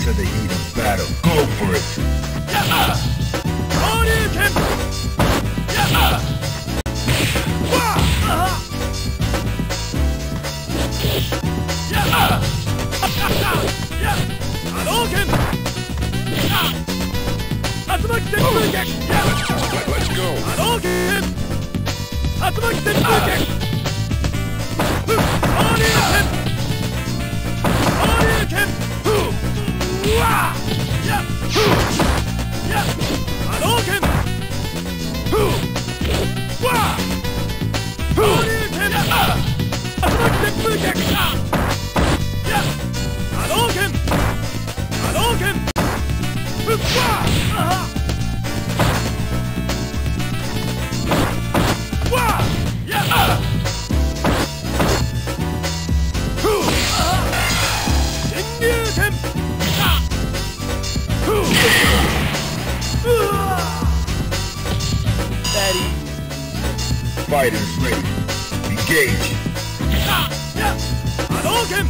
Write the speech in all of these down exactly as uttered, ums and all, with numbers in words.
to the heat of battle. Go for it. Yeah! Hadouken! Yeah! Wah! Yeah! Yeah! Hadouken! Tatsumaki Senpuken! Yeah! Let's go. Hadouken! Tatsumaki Senpuken! Hadouken! Hadouken! Wah! Yeah! Yeah! Hadouken! Wah! Hadouken! Tatsumaki Senpuken! Yeah! Hadouken! Hadouken! Wah! Wah! Yeah! Hadouken! Fighters ready. Engage. Hadouken!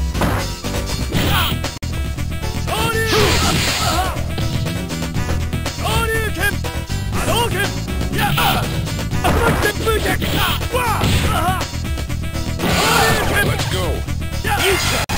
Hadouken! Hadouken! Yeah! Hadouken! Wah! Hadouken! Let's go. Yeah!